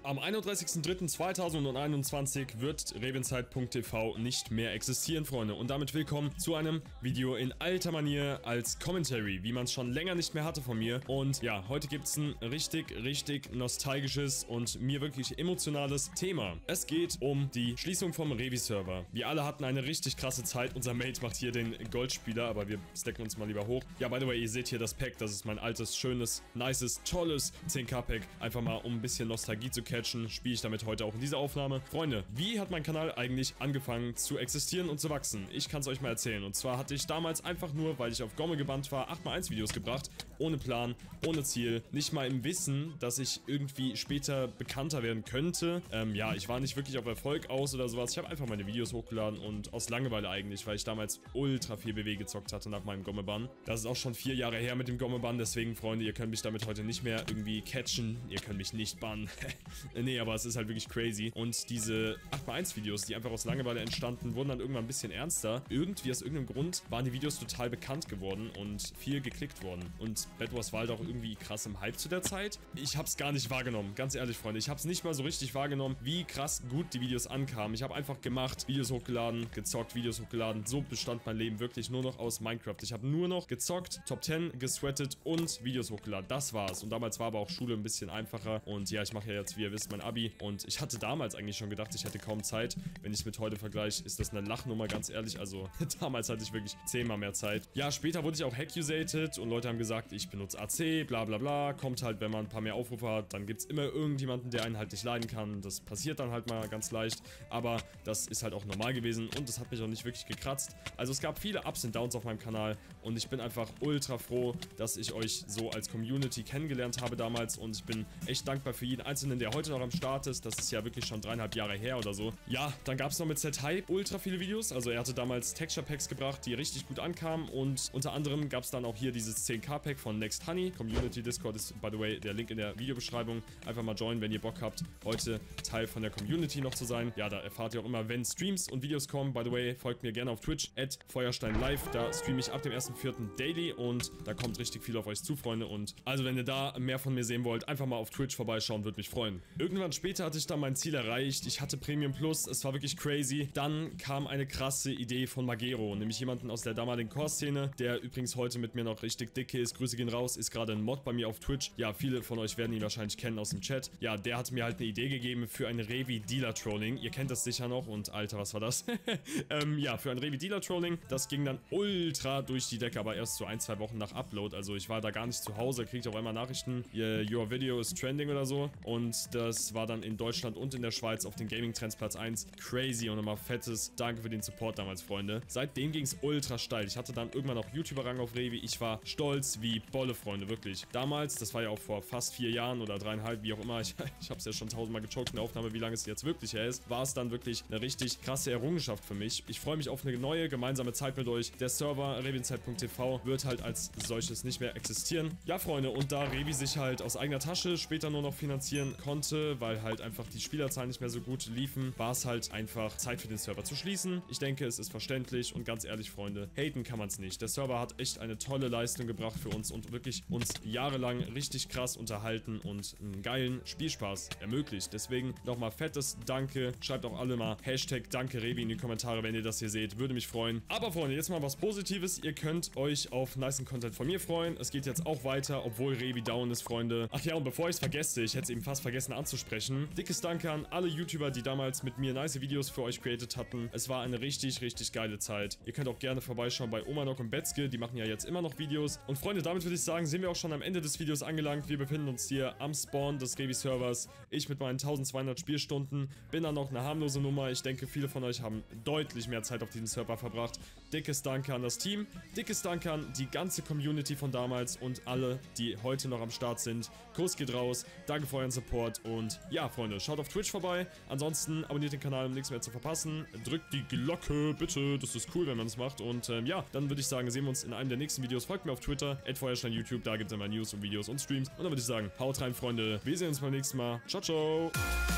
Am 31.03.2021 wird Revienzeit.tv nicht mehr existieren, Freunde. Und damit willkommen zu einem Video in alter Manier als Commentary, wie man es schon länger nicht mehr hatte von mir. Und ja, heute gibt es ein richtig nostalgisches und mir wirklich emotionales Thema. Es geht um die Schließung vom Revi-Server. Wir alle hatten eine richtig krasse Zeit. Unser Mate macht hier den Goldspieler, aber wir stacken uns mal lieber hoch. Ja, by the way, ihr seht hier das Pack. Das ist mein altes, schönes, nices, tolles 10k-Pack. Einfach mal, um ein bisschen Nostalgie zu catchen, spiele ich damit heute auch in dieser Aufnahme. Freunde, wie hat mein Kanal eigentlich angefangen zu existieren und zu wachsen? Ich kann es euch mal erzählen. Und zwar hatte ich damals einfach nur, weil ich auf Gomme gebannt war, 8x1 Videos gebracht. Ohne Plan, ohne Ziel. Nicht mal im Wissen, dass ich irgendwie später bekannter werden könnte. Ja, ich war nicht wirklich auf Erfolg aus oder sowas. Ich habe einfach meine Videos hochgeladen und aus Langeweile eigentlich, weil ich damals ultra viel WW gezockt hatte nach meinem Gomme-Bann. Das ist auch schon 4 Jahre her mit dem Gomme-Bann. Deswegen, Freunde, ihr könnt mich damit heute nicht mehr irgendwie catchen. Ihr könnt mich nicht bannen. Nee, aber es ist halt wirklich crazy. Und diese 8x1 Videos, die einfach aus Langeweile entstanden, wurden dann irgendwann ein bisschen ernster. Irgendwie aus irgendeinem Grund waren die Videos total bekannt geworden und viel geklickt worden. Und Bed Wars war halt auch irgendwie krass im Hype zu der Zeit. Ich hab's gar nicht wahrgenommen, ganz ehrlich, Freunde. Ich hab's nicht mal so richtig wahrgenommen, wie krass gut die Videos ankamen. Ich habe einfach gemacht, Videos hochgeladen, gezockt, Videos hochgeladen. So bestand mein Leben wirklich nur noch aus Minecraft. Ich habe nur noch gezockt, Top 10 gesweatet und Videos hochgeladen. Das war's. Und damals war aber auch Schule ein bisschen einfacher. Und ja, ich mache ja jetzt, wie ihr wisst, mein Abi. Und ich hatte damals eigentlich schon gedacht, ich hätte kaum Zeit. Wenn ich es mit heute vergleiche, ist das eine Lachnummer, ganz ehrlich. Also damals hatte ich wirklich 10-mal mehr Zeit. Ja, später wurde ich auch hackusated und Leute haben gesagt, ich benutze AC, bla bla bla. Kommt halt, wenn man ein paar mehr Aufrufe hat, dann gibt es immer irgendjemanden, der einen halt nicht leiden kann. Das passiert dann halt mal ganz leicht. Aber das ist halt auch normal gewesen und das hat mich auch nicht wirklich gekratzt. Also es gab viele Ups und Downs auf meinem Kanal und ich bin einfach ultra froh, dass ich euch so als Community kennengelernt habe damals und ich bin echt dankbar für jeden Einzelnen, der heute noch am Start ist. Das ist ja wirklich schon 3,5 Jahre her oder so. Ja, dann gab es noch mit Z-Hype ultra viele Videos. Also er hatte damals Texture Packs gebracht, die richtig gut ankamen und unter anderem gab es dann auch hier dieses 10k-Pack von Next Honey. Community Discord ist, by the way, der Link in der Videobeschreibung. Einfach mal joinen, wenn ihr Bock habt, heute Teil von der Community noch zu sein. Ja, da erfahrt ihr auch immer, wenn Streams und Videos kommen. By the way, folgt mir gerne auf Twitch, @feuersteinlive. Da streame ich ab dem 1.4. daily und da kommt richtig viel auf euch zu, Freunde. Und also, wenn ihr da mehr von mir sehen wollt, einfach mal auf Twitch vorbeischauen, würde mich freuen. Irgendwann später hatte ich dann mein Ziel erreicht. Ich hatte Premium Plus, es war wirklich crazy. Dann kam eine krasse Idee von Magero, nämlich jemanden aus der damaligen Core-Szene, der übrigens heute mit mir noch richtig dicke ist. Grüße gehen raus, ist gerade ein Mod bei mir auf Twitch. Ja, viele von euch werden ihn wahrscheinlich kennen aus dem Chat. Ja, der hat mir halt eine Idee gegeben für ein Revi-Dealer-Trolling. Ihr kennt das sicher noch und Alter, was war das? Ja, für ein Revi-Dealer-Trolling. Das ging dann ultra durch die Decke, aber erst so 1-2 Wochen nach Upload. Also ich war da gar nicht zu Hause, kriegt auf einmal Nachrichten, your video is trending oder so. Und das war dann in Deutschland und in der Schweiz auf den Gaming-Trends Platz 1. Crazy und nochmal fettes Danke für den Support damals, Freunde. Seitdem ging es ultra steil. Ich hatte dann irgendwann auch YouTuber-Rang auf Revi. Ich war stolz wie Bolle, Freunde, wirklich. Damals, das war ja auch vor fast 4 Jahren oder 3,5, wie auch immer, ich habe es ja schon 1000-mal gechockt in der Aufnahme, wie lange es jetzt wirklich her ist, war es dann wirklich eine richtig krasse Errungenschaft für mich. Ich freue mich auf eine neue gemeinsame Zeit mit euch. Der Server Revienzeit.tv wird halt als solches nicht mehr existieren. Ja, Freunde, und da Revi sich halt aus eigener Tasche später nur noch finanzieren konnte, weil halt einfach die Spielerzahlen nicht mehr so gut liefen, war es halt einfach Zeit für den Server zu schließen. Ich denke, es ist verständlich und ganz ehrlich, Freunde, haten kann man es nicht. Der Server hat echt eine tolle Leistung gebracht für uns und wirklich uns jahrelang richtig krass unterhalten und einen geilen Spielspaß ermöglicht. Deswegen nochmal fettes Danke. Schreibt auch alle mal Hashtag Danke Revi in die Kommentare, wenn ihr das hier seht. Würde mich freuen. Aber Freunde, jetzt mal was Positives. Ihr könnt euch auf nicen Content von mir freuen. Es geht jetzt auch weiter, obwohl Revi down ist, Freunde. Ach ja, und bevor ich es vergesse, ich hätte es eben fast vergessen anzusprechen. Dickes Danke an alle YouTuber, die damals mit mir nice Videos für euch created hatten. Es war eine richtig geile Zeit. Ihr könnt auch gerne vorbeischauen bei Omanok und Betzke. Die machen ja jetzt immer noch Videos. Und Freunde, damit würde ich sagen, sind wir auch schon am Ende des Videos angelangt. Wir befinden uns hier am Spawn des Revi-Servers. Ich mit meinen 1200 Spielstunden bin dann noch eine harmlose Nummer. Ich denke, viele von euch haben deutlich mehr Zeit auf diesem Server verbracht. Dickes Danke an das Team. Dickes Danke an die ganze Community von damals und alle, die heute noch am Start sind. Kuss geht raus. Danke für euren Support und ja, Freunde, schaut auf Twitch vorbei. Ansonsten abonniert den Kanal, um nichts mehr zu verpassen. Drückt die Glocke, bitte. Das ist cool, wenn man es macht. Und ja, dann würde ich sagen, sehen wir uns in einem der nächsten Videos. Folgt mir auf Twitter, @feuerstein YouTube. Da gibt es immer News und Videos und Streams. Und dann würde ich sagen, haut rein, Freunde. Wir sehen uns beim nächsten Mal. Ciao, ciao.